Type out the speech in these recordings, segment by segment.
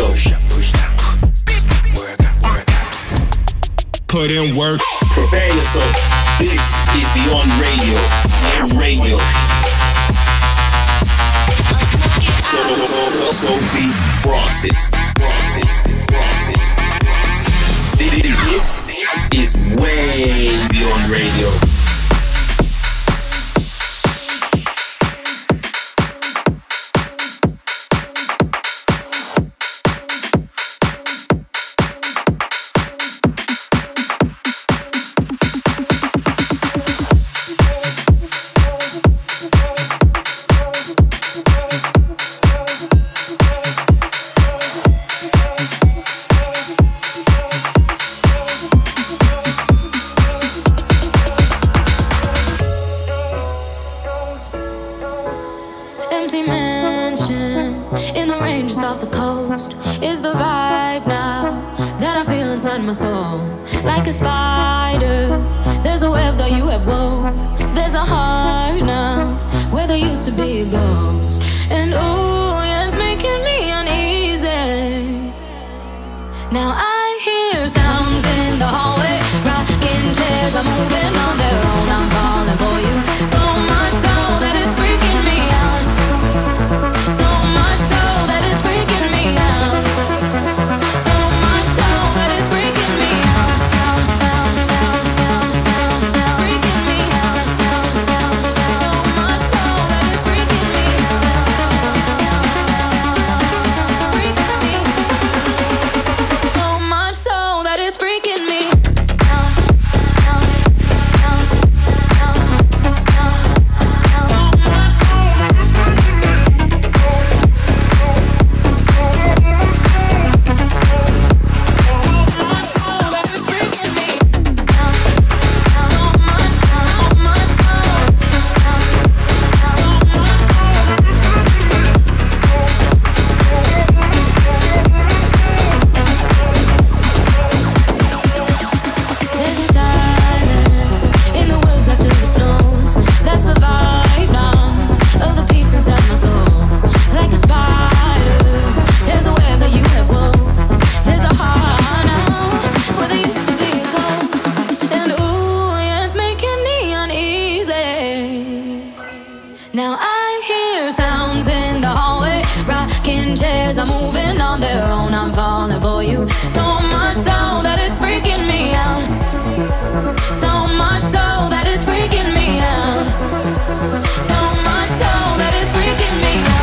Radio. Put in work. Prepare yourself. This is Beyond Radio. Radio. Sophie Francis. This is way beyond radio. My soul, like a spider, there's a web that you have wove. There's a heart now where there used to be a ghost. And oh, yeah, it's making me uneasy. Now I hear sounds in the hallway, rocking chairs are moving on their own. I'm falling for you, so much so that it's freaking me out. So much so that it's freaking me out. So much so that it's freaking me out. Freaking me out. So much so that it's freaking me out. Freaking me. So much so that it's freaking me. Now I hear sounds in the hallway, rocking chairs are moving on their own. I'm falling for you, so much so that it's freaking me out. So much so that it's freaking me out. So much so that it's freaking me out.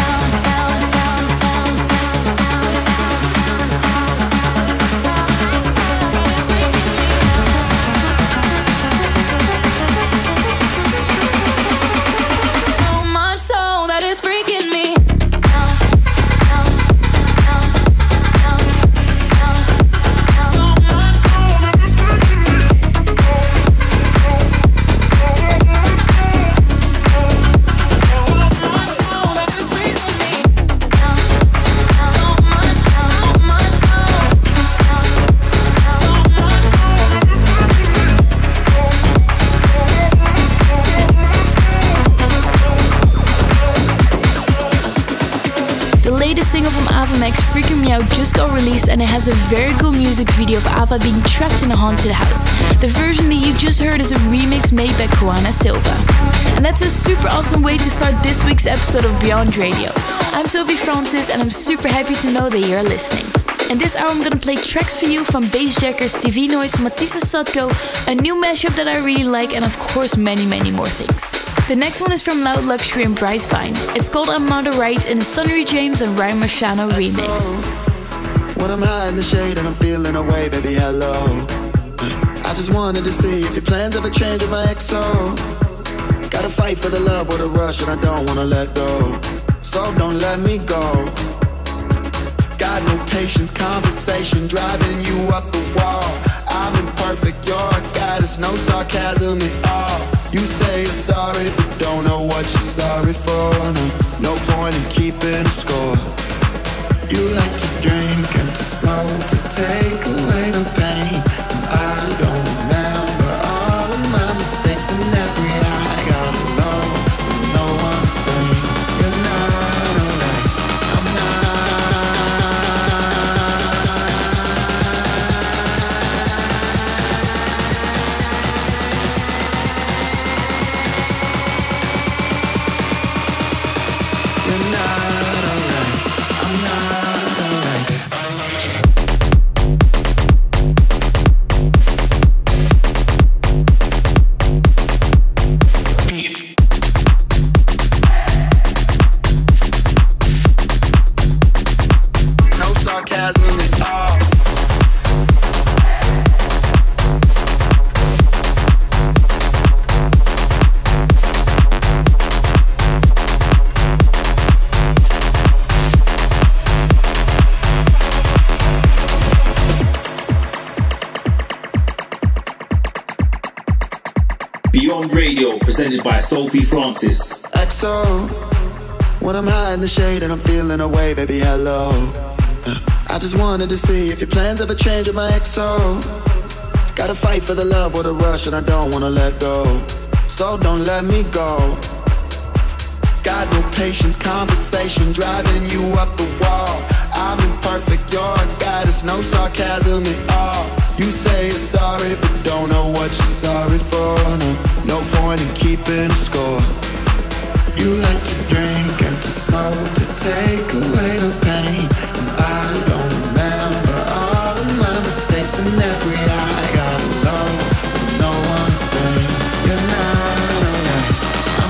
Single from Ava Max, Freaking Me Out, just got released, and it has a very cool music video of Ava being trapped in a haunted house. The version that you just heard is a remix made by Juana Silva. And that's a super awesome way to start this week's episode of Beyond Radio. I'm Sophie Francis, and I'm super happy to know that you're listening. In this hour I'm gonna play tracks for you from Bassjackers, TV Noise, Matissa Sadko, a new mashup that I really like, and of course many more things. The next one is from Loud Luxury and Bryce Vine. It's called I'm Not Alright, and it's Sunnery James and Ryan Marciano remix. When I'm high in the shade and I'm feeling away, baby, hello. I just wanted to see if your plans ever change with my XO. Gotta fight for the love or the rush, and I don't wanna let go. So don't let me go. Got no patience, conversation driving you up the wall. I'm imperfect, you're a goddess, no sarcasm at all. You say you're sorry, but don't know what you're sorry for. No point in keeping score. You like to drink and to smoke to take away the pain. And I don't remember all of my mistakes, and every I got alone with no one thing. You're not alright, I'm not Radio, presented by Sophie Francis. XO, when I'm high in the shade and I'm feeling away, baby, hello. I just wanted to see if your plans ever change with my XO. Gotta fight for the love or the rush and I don't wanna let go. So don't let me go. Got no patience, conversation driving you up the wall. I'm imperfect, you're a goddess, no sarcasm at all. You say you're sorry, but don't know what you're sorry for. No point in keeping score. You like to drink and to smoke to take away the pain, and I don't remember all of my mistakes and every I got alone. No one thing, you're not alright. I'm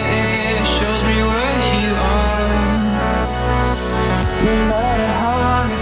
No matter how long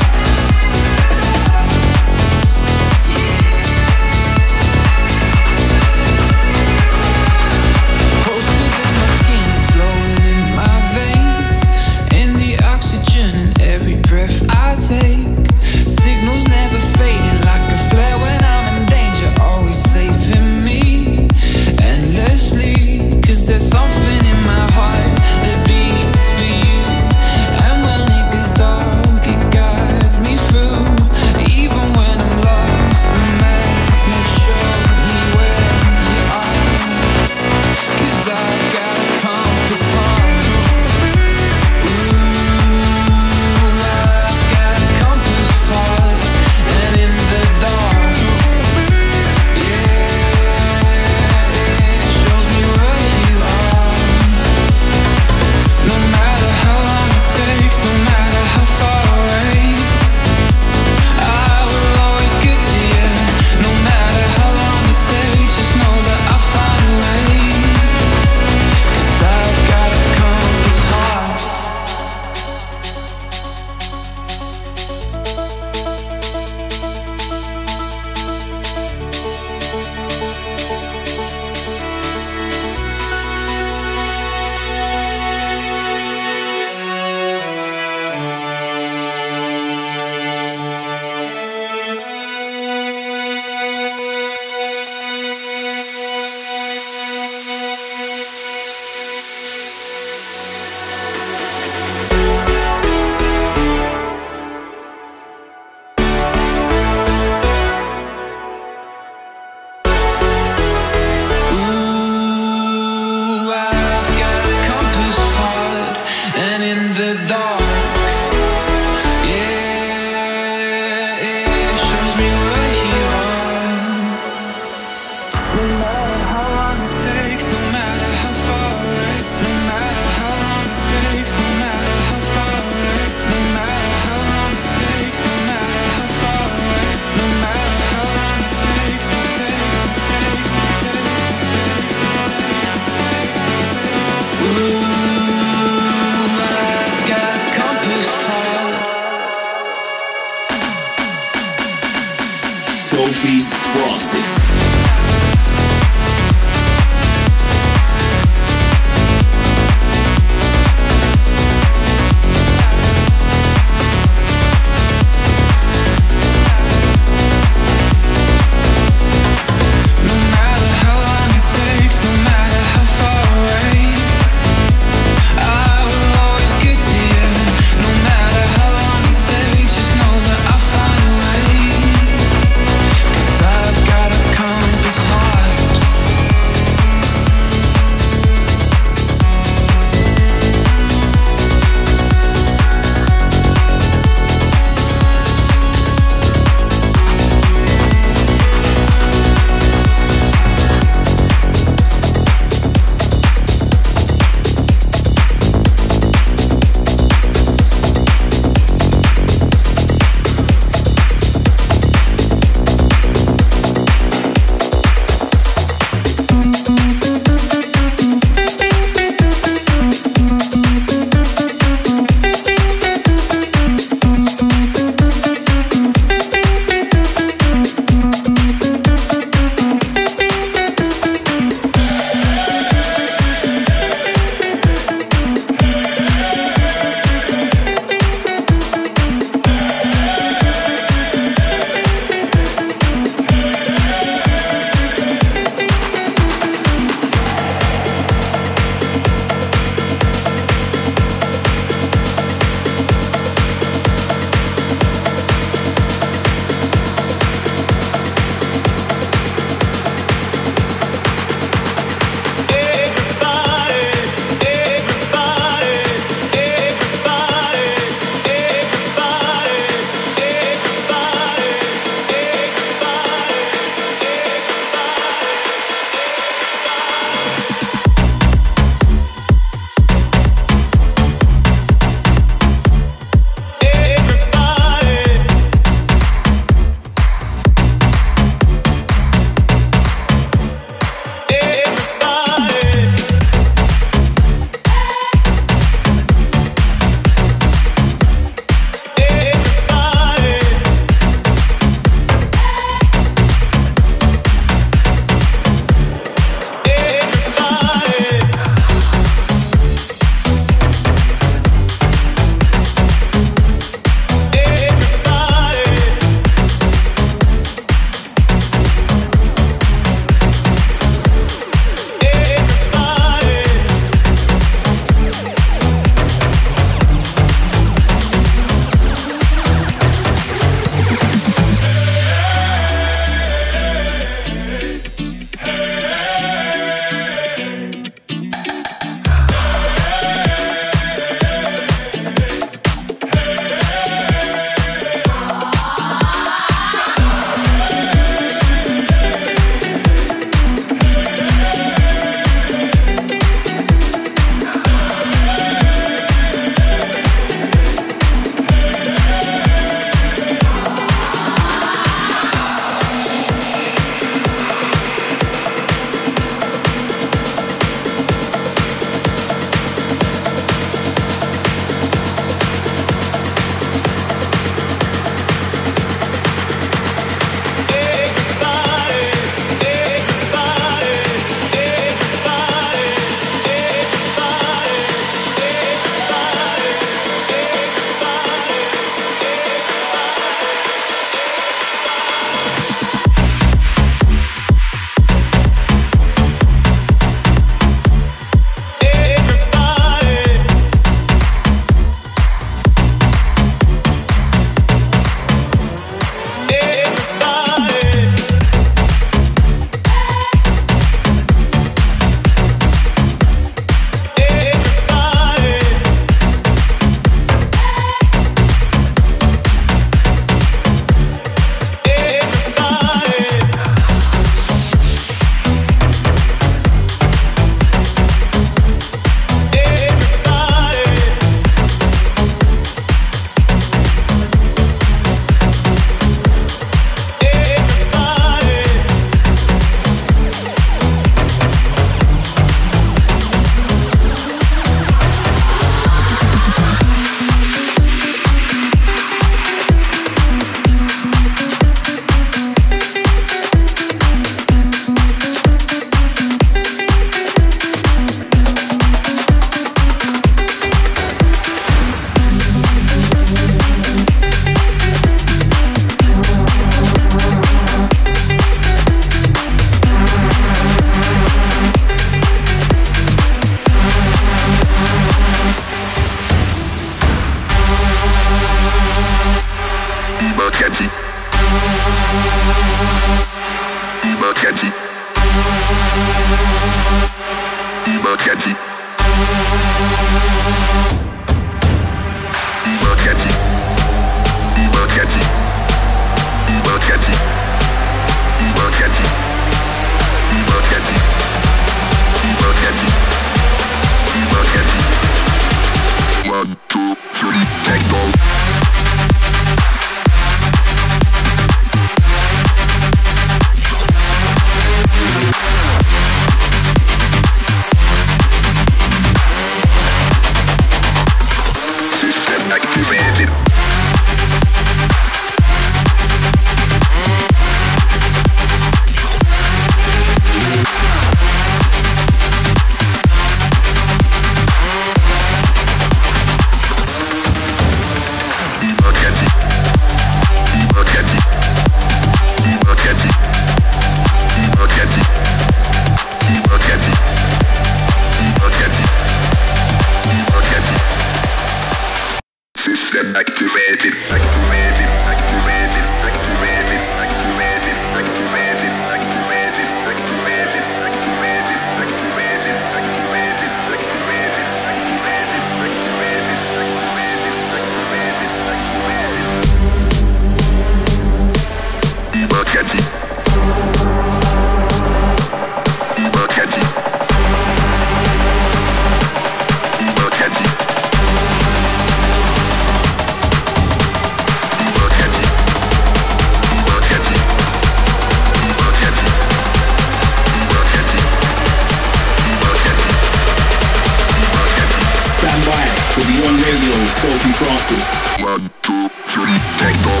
Sophie Francis. 1, 2, 3, tango.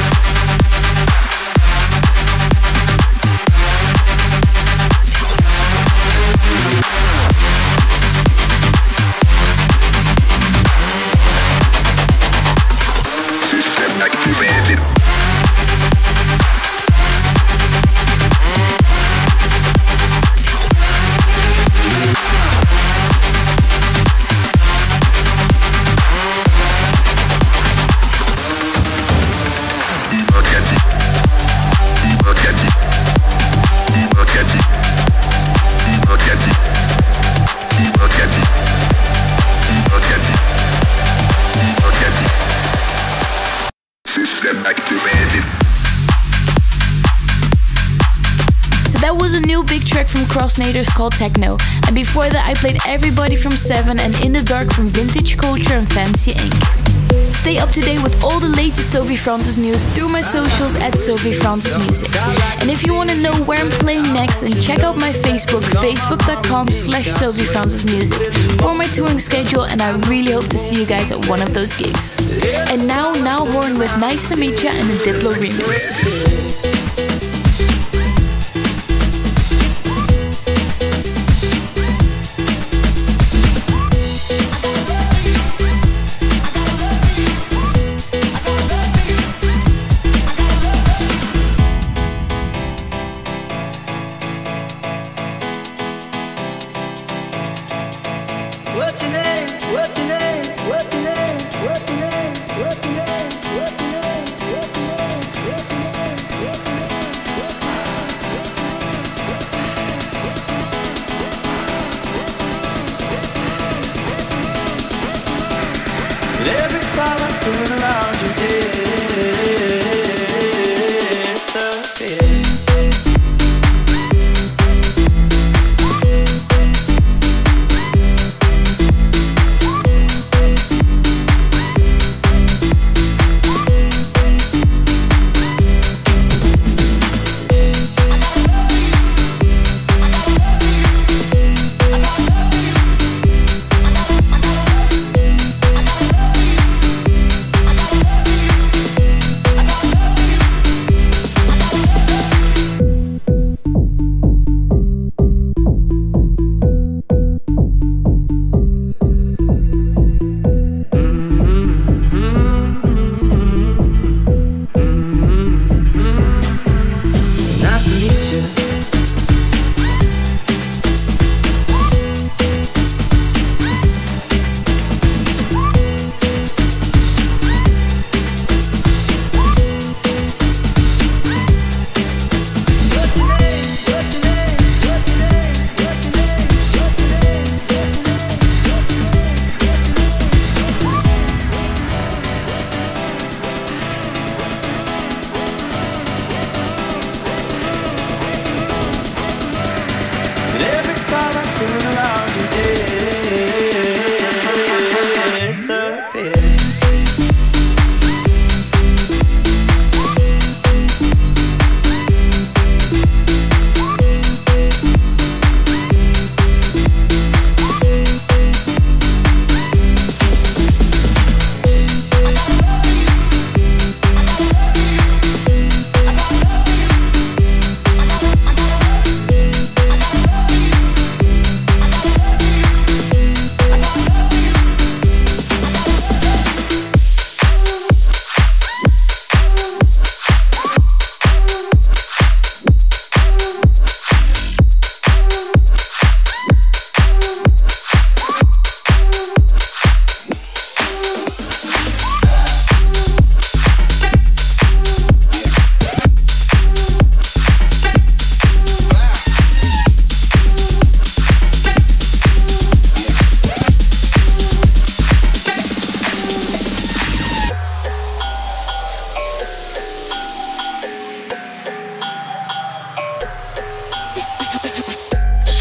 System activated. That was a new big track from Crossnaders called Techno, and before that I played Everybody from Seven and In the Dark from Vintage Culture and Fancy Inc. Stay up to date with all the latest Sophie Francis news through my socials at Sophie Francis Music. And if you want to know where I'm playing next, then check out my Facebook, facebook.com/Sophie Francis Music for my touring schedule, and I really hope to see you guys at one of those gigs. And now Horn with Nice to Meet Ya and the Diplo remix. What's your name? What's your name? What's your name? What's your name? What's your name? What's your name? What's your name? What's your name? Every time I turn around, you disappear.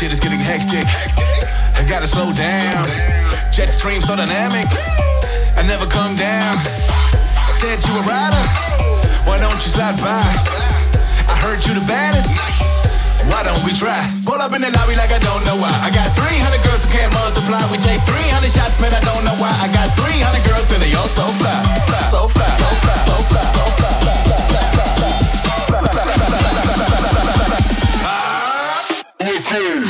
Shit is getting hectic. I gotta slow down. Jet stream so dynamic. I never come down. Said you a rider. Why don't you slide by? I heard you the baddest. Why don't we try? Pull up in the lobby like I don't know why. I got 300 girls who can't multiply. We take 300 shots, man, I don't know why. I got 300 girls and they all so fly. So fly, so fly, so fly, so fly. It's here.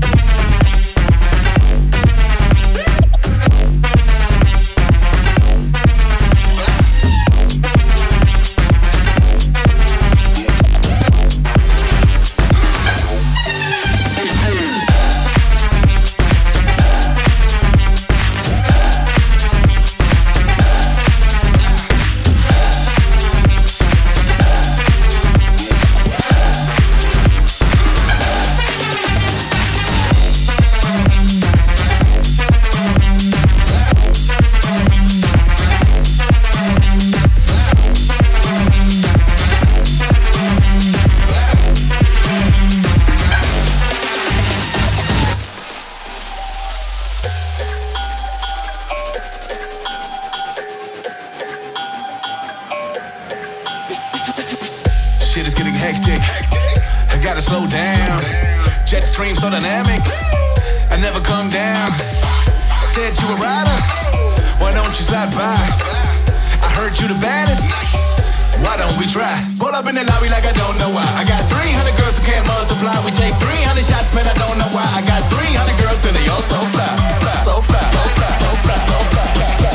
Shit is getting hectic. I gotta slow down. Jet stream so dynamic. I never come down. Said you a rider. Why don't you slide by? I heard you the baddest. Why don't we try? Pull up in the lobby like I don't know why. I got 300 girls who can't multiply. We take 300 shots, man, I don't know why. I got 300 girls and they all so fly. So fly, so fly, so fly, so fly.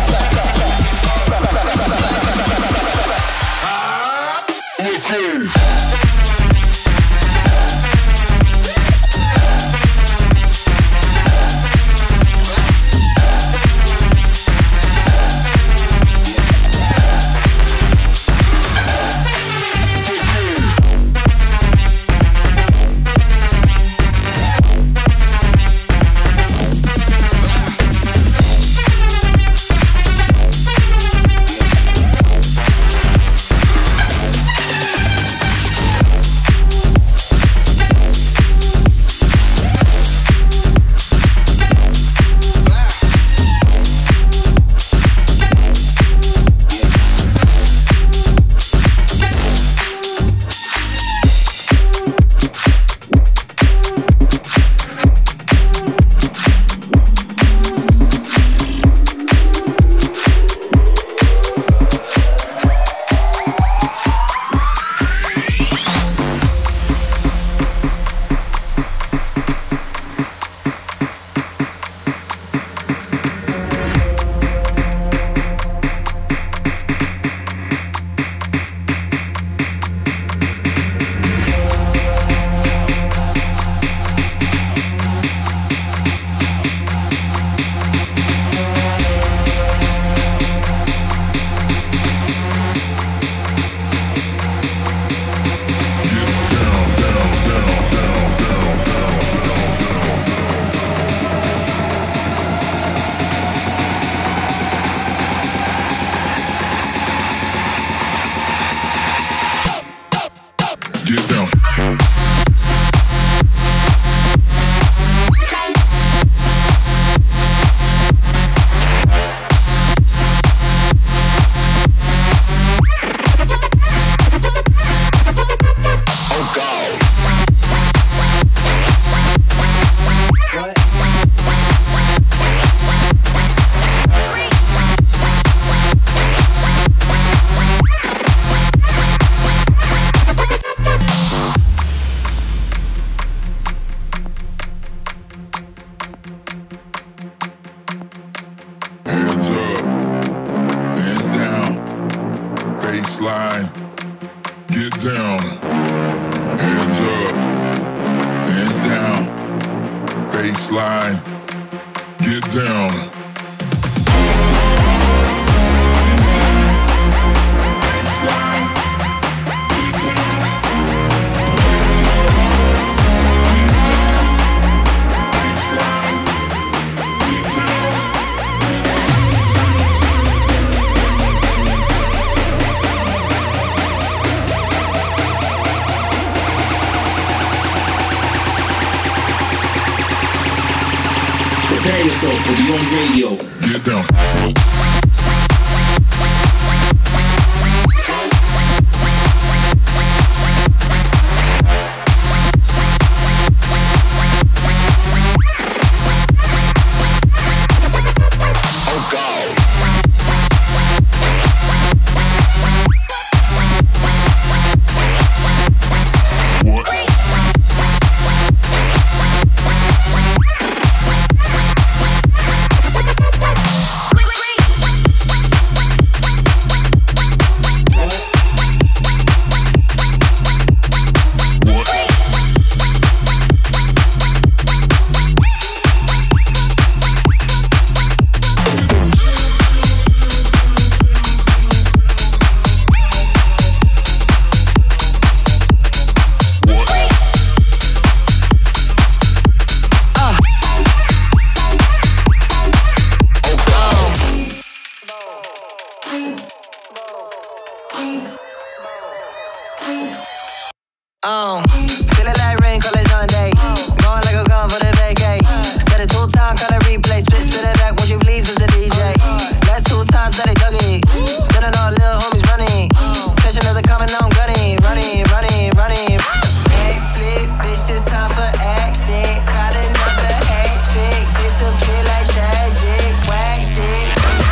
It's here. baseline. Get down. Hands up. Hands down. Baseline. Get down. Prepare yourself for Beyond Radio. Get down. Feeling like rain, call it Sunday. Going like a gun for the vacay. Set it 2 times, call it replay. Spit it back, won't you please, Mr. DJ? Last 2 times, let it duggy. Sending all little homies running. Catching another coming, now I'm gunning. Running. Backflip, bitch, it's time for action. Got another hat trick. Disappear like tragic. Wax it.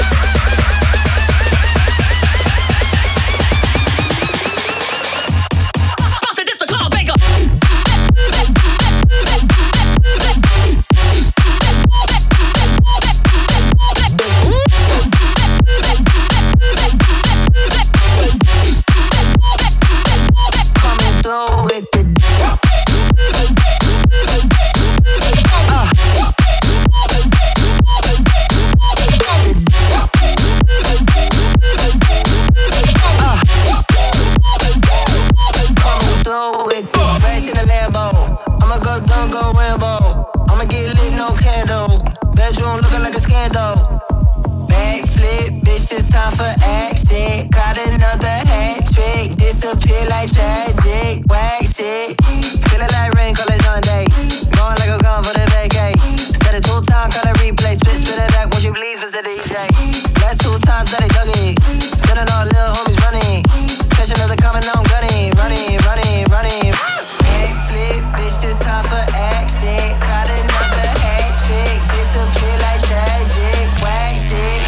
It's time for action. Got another hat trick. Disappear like tragic. Wax it. Feeling like rain, call it Sunday. Going like a gun for the vacay. Set it 2 times, call it replay. Spit it back, won't you please, Mr. DJ? Last 2 times, let it duggy. Sending all little homies running. Catch another coming, now I'm gunning. Running. Backflip, bitch, it's time for action. Got another hat trick. Disappear like tragic. Wax it.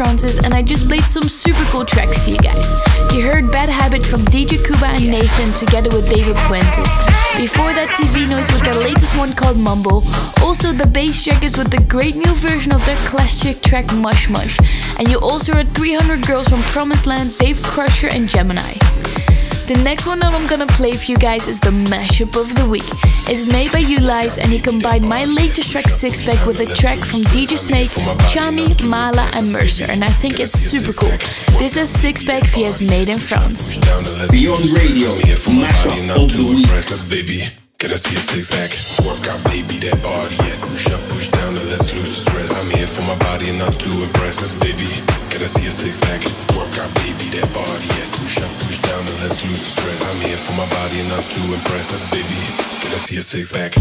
Francis, and I just played some super cool tracks for you guys. You heard Bad Habit from DJ Kuba and Nathan together with David Puentes. Before that, TV Noise with their latest one called Mumble. Also the Bassjackers with the great new version of their classic track Mush Mush. And you also heard 300 Girls from Promised Land, Dave Crusher and Gemini. The next one that I'm gonna play for you guys is the mashup of the week. It's made by Ulice and he combined my latest track Six Pack with a track from DJ Snake, Chami, Mala and Mercer, and I think it's super cool. This is Six Pack vs Made in France. Beyond Radio, mashup of the week. Baby, can I see a six-pack? Work out, baby, that body, yes. Push up, push down, and let's lose the stress. I'm here for my body and not to impress. Baby, can I see a six-pack? Work out, baby, that body, yes. Push up, push down, and let's lose the stress. I'm here for my body and not to impress. Baby, can I see a six-pack?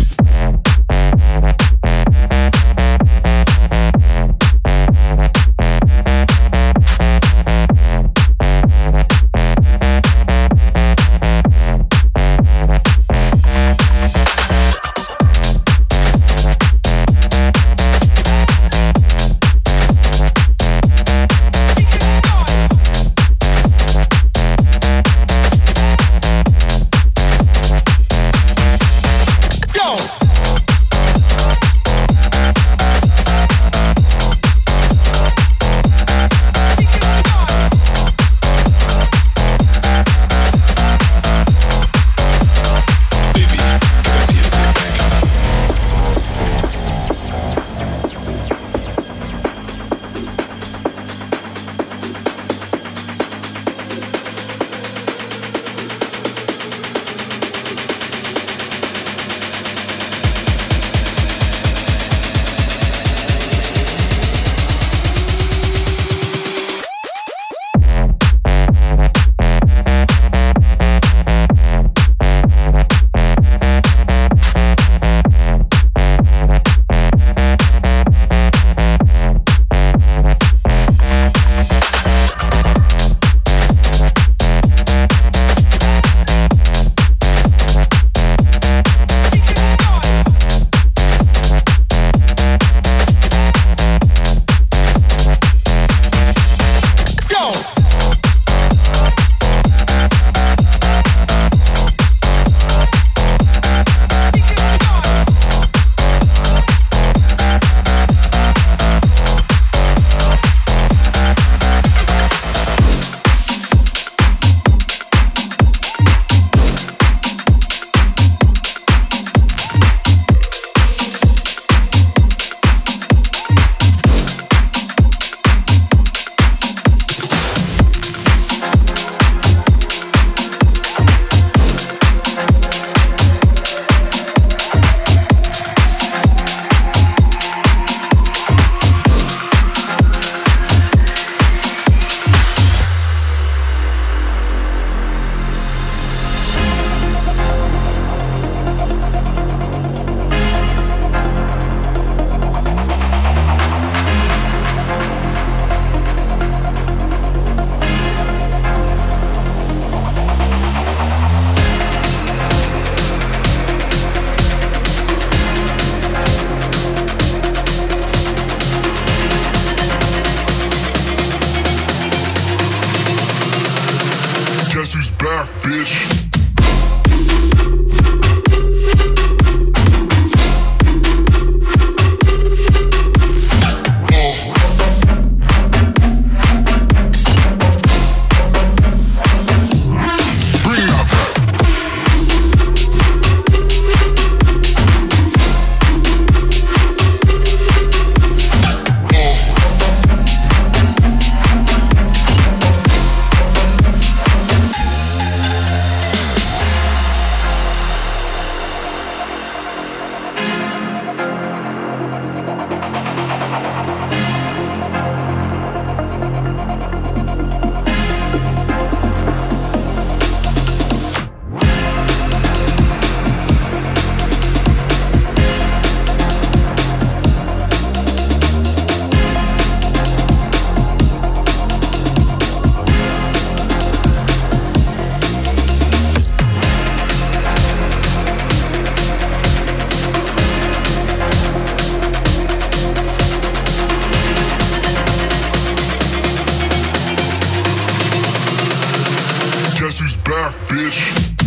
back, bitch.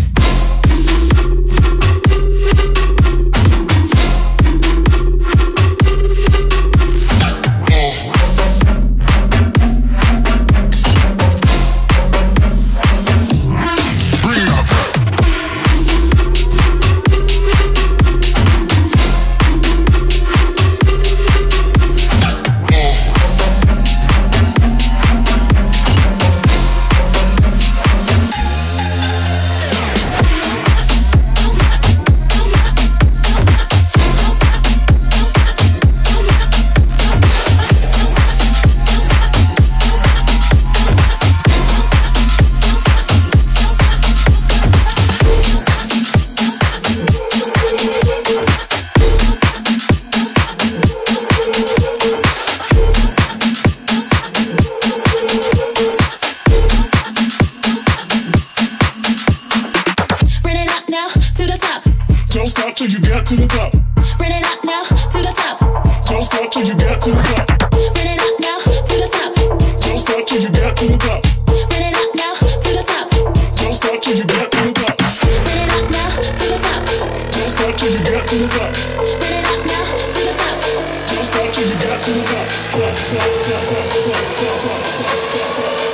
till you get to the top. Run it up now to the top. Don't stop till you get to the top. Run it up now to the top. Don't stop till you get to the top. Run it up now to the top. Don't stop till you get to the top. Run it up now to the top. Don't stop till you get to the top. Run it up now to the top. Don't stop till you get to the top. Top, top, top, top, top, top, top, top,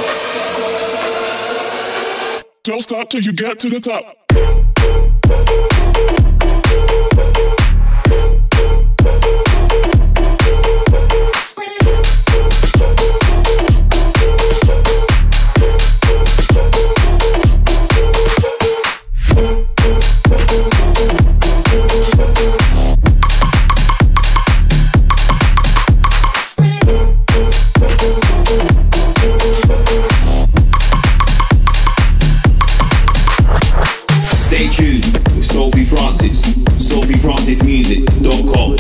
top. Don't stop till you get to the top. Stay tuned with Sophie Francis, SophieFrancisMusic.com.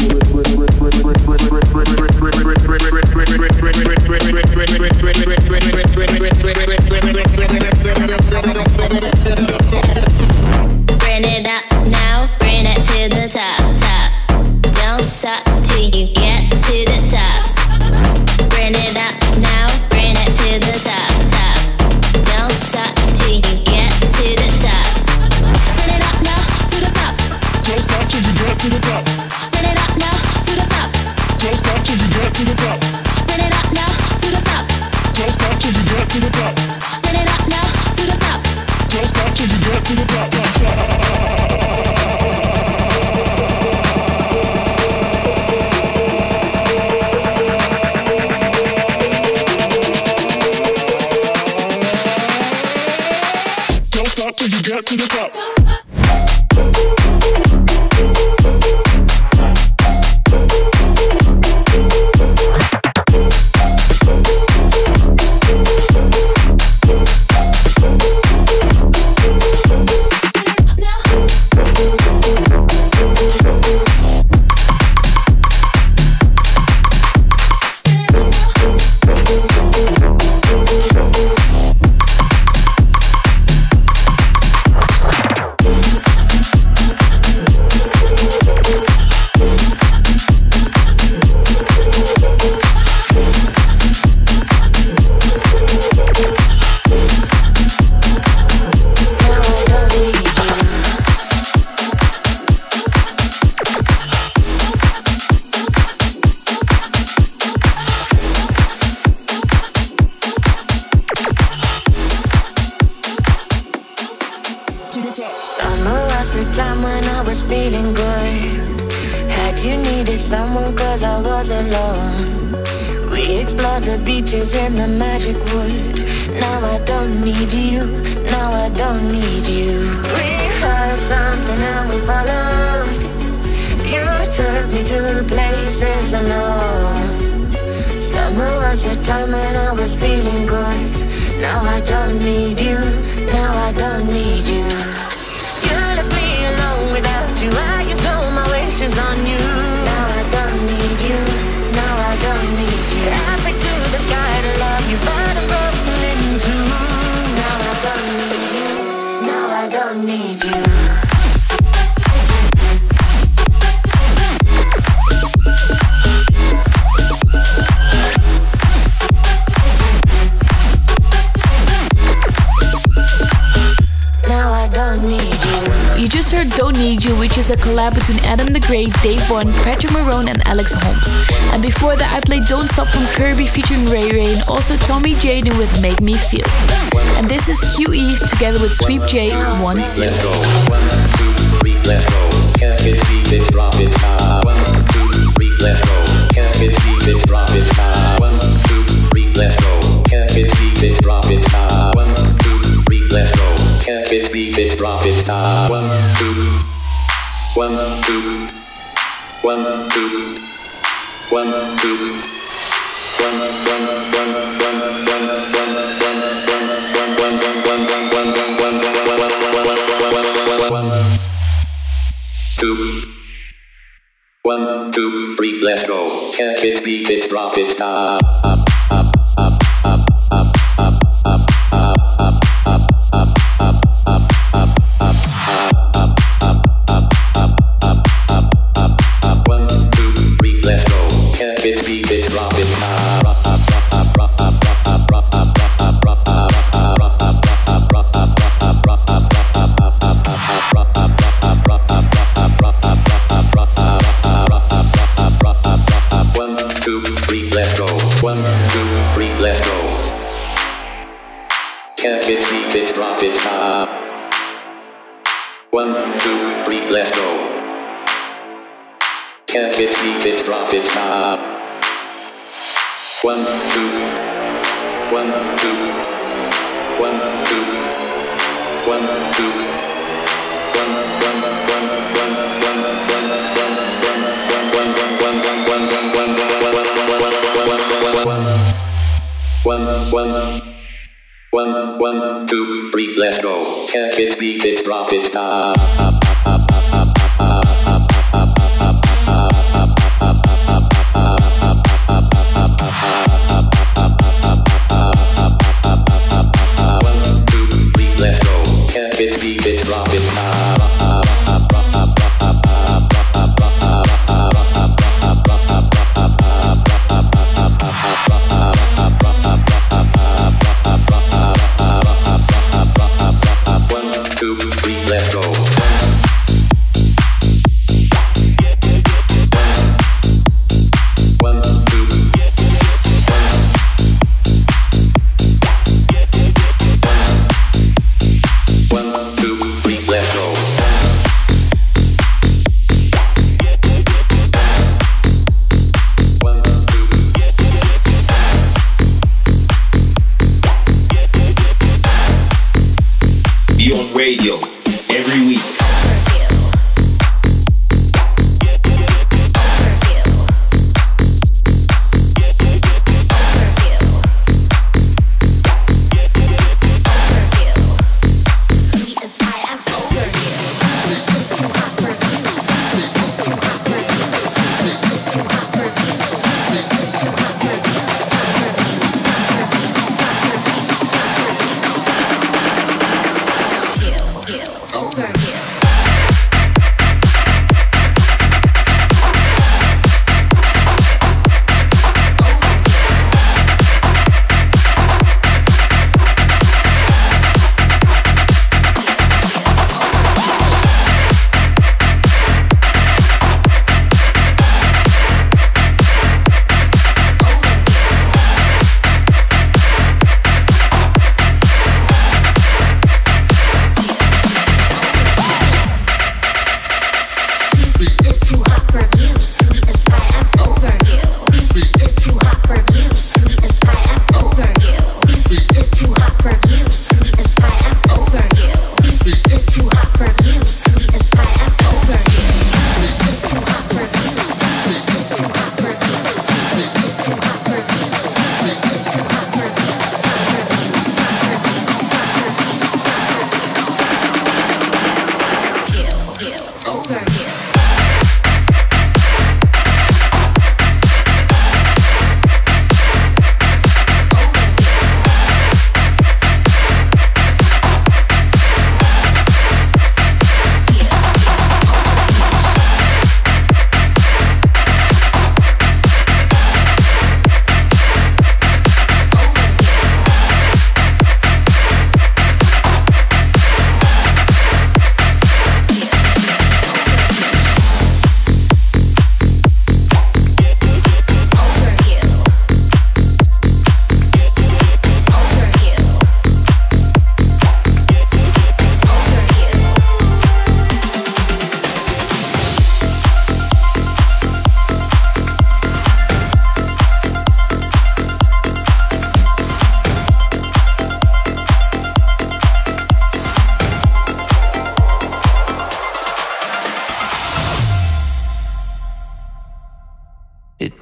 Bring it up now, bring it to the top, top. Don't stop till you get to the top. Bring it up now, bring it to the top, top. Don't stop till you get to the top. Bring it up now to the top. Don't stop till you get to the top. Bring it up now to the top. Don't stop till you get to the top. Bring it up now to the top. Don't stop till you get to the top. Bring it up now to the top. Don't stop till you get to the top. Top, top. Don't stop till you get to the top. Summer was the time when I was feeling good. Had you needed someone cause I was alone. We explored the beaches in the magic wood. Now I don't need you, now I don't need you. We heard something and we followed. You took me to places unknown. Summer was the time when I was feeling good. Now I don't need you, now I don't need you. You left me alone without you. I used all my wishes on you. Now I don't need you, now I don't need you. I pray to the sky to love you, but I'm broken in two. Now I don't need you, now I don't need you. don't need you. You just heard Don't Need You, which is a collab between Adam the Great, Dave One, Patrick Marone and Alex Holmes. And before that I played Don't Stop from Kirby featuring Ray Ray and also Tommy Jaden with Make Me Feel. And this is Q Eve together with Sweep J, 1, 2. Let's go. 1, 2, 3, let's go. Can't get beat it, drop it. 1, 2, 3, let's go. Can't get beat it, drop it. 1, 2, 3, let's go. Can't get beat it, drop it. 1, 2, 3, let's go. Can't get beat it, drop it. 1, 2, 1, 2, 1, 2, 1, 2. 1, 2, 3, let's go. Can't get beat it, drop it. 1, 2, 3, let's go. Can't get beat it, drop it. 1, 2, 1, 2, 1, 2, 1, 2, 1, 2, 3, let's go. Can't get beat it, drop it. Overview.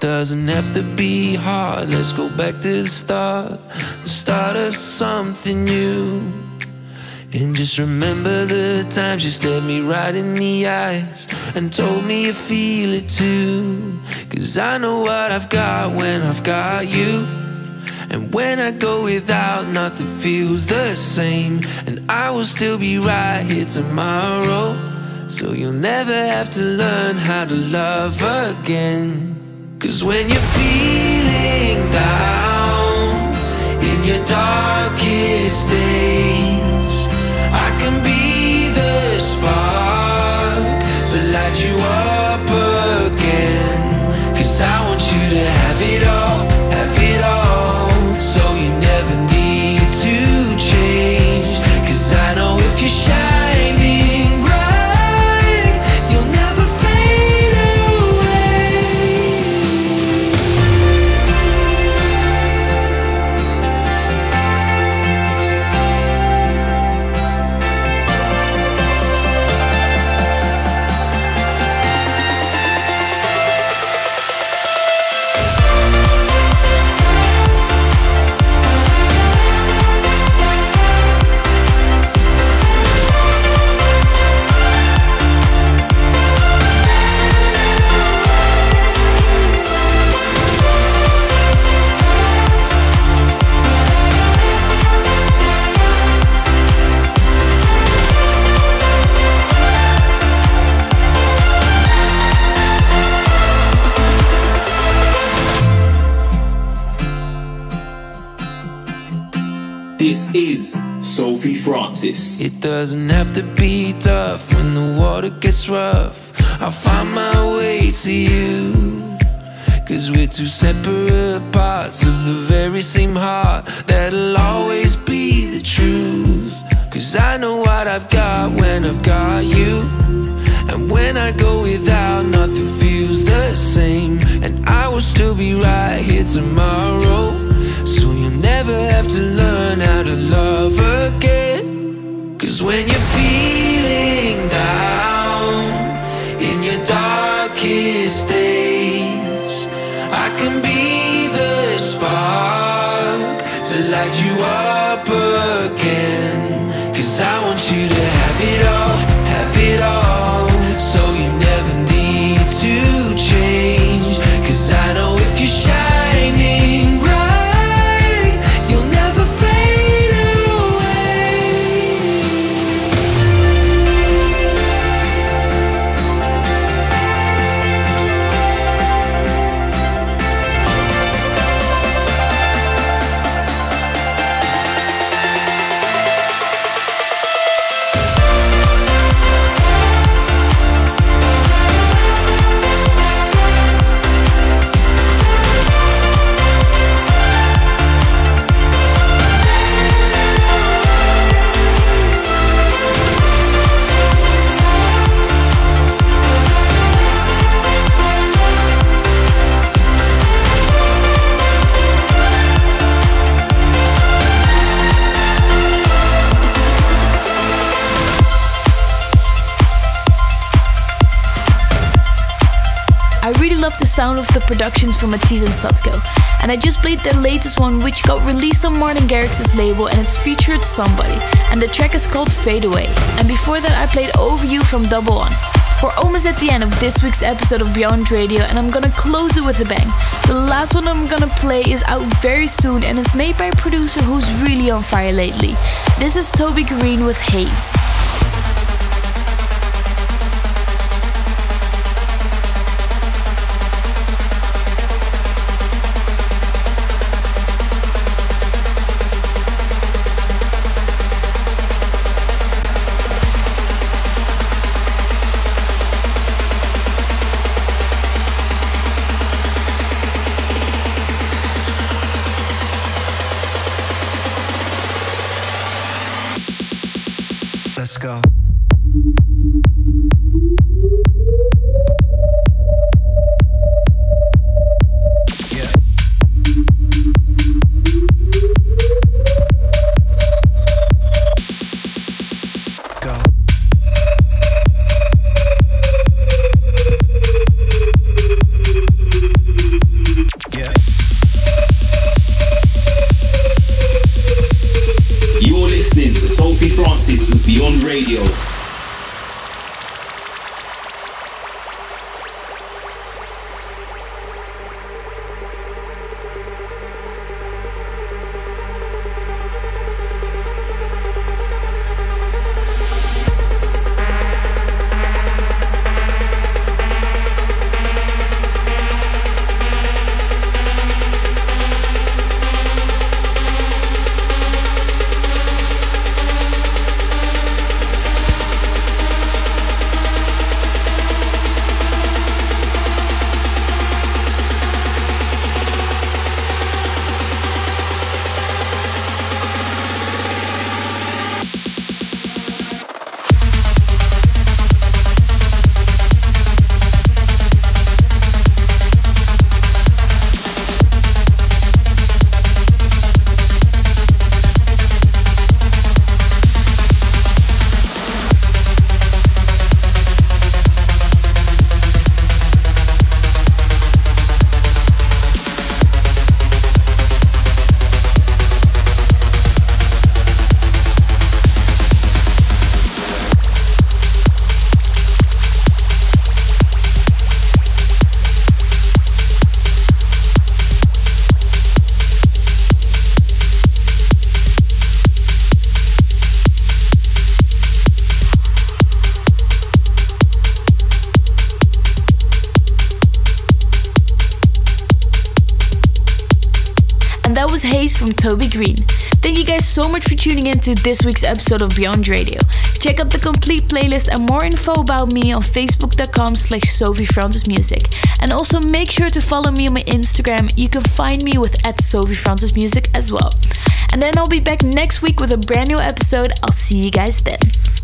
doesn't have to be hard. Let's go back to the start of something new. And just remember the times you stared me right in the eyes and told me you feel it too. 'Cause I know what I've got when I've got you. And when I go without, nothing feels the same. And I will still be right here tomorrow. So you'll never have to learn how to love again. 'Cause when you're feeling down in your darkest days, I can be the spark to light you up again. 'Cause I want you to have it all, so you never need to change. 'Cause I know if you're shining bright, you'll never fade away. This is Sophie Francis. It doesn't have to be tough when the water gets rough. I'll find my way to you. 'Cause we're two separate parts of the very same heart that'll always be the truth. 'Cause I know what I've got when I've got you. And when I go without, nothing feels the same. And I will still be right here tomorrow. So you'll never have to learn how to love again. 'Cause when you're feeling down in your darkest days, I can be the spark to light you up again. 'Cause I want you to have it all, so you never need to change. 'Cause I know if you're shining bright, you'll never fade away. The sound of the productions from Matisse and Satko, and I just played their latest one, which got released on Martin Garrix's label, and it's featured Somebody, and the track is called Fade Away. And before that I played Over You from Double On. We're almost at the end of this week's episode of Beyond Radio, and I'm gonna close it with a bang. The last one I'm gonna play is out very soon, and it's made by a producer who's really on fire lately. This is Toby Green with Haze. Let's go. Francis with Beyond Radio. That was Haze from Toby Green. Thank you guys so much for tuning in to this week's episode of Beyond Radio. Check out the complete playlist and more info about me on facebook.com/SophieFrancisMusic. And also make sure to follow me on my Instagram. You can find me with @SophieFrancisMusic as well. And then I'll be back next week with a brand new episode. I'll see you guys then.